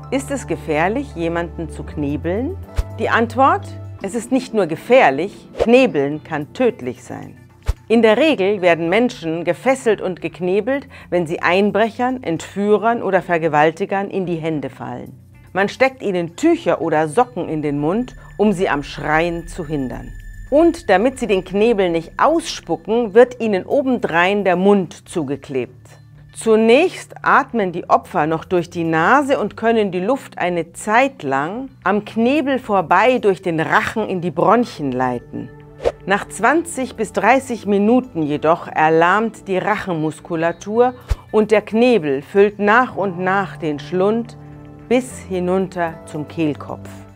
Ist es gefährlich, jemanden zu knebeln? Die Antwort: Es ist nicht nur gefährlich, Knebeln kann tödlich sein. In der Regel werden Menschen gefesselt und geknebelt, wenn sie Einbrechern, Entführern oder Vergewaltigern in die Hände fallen. Man steckt ihnen Tücher oder Socken in den Mund, um sie am Schreien zu hindern. Und damit sie den Knebel nicht ausspucken, wird ihnen obendrein der Mund zugeklebt. Zunächst atmen die Opfer noch durch die Nase und können die Luft eine Zeit lang am Knebel vorbei durch den Rachen in die Bronchien leiten. Nach 20 bis 30 Minuten jedoch erlahmt die Rachenmuskulatur und der Knebel füllt nach und nach den Schlund bis hinunter zum Kehlkopf.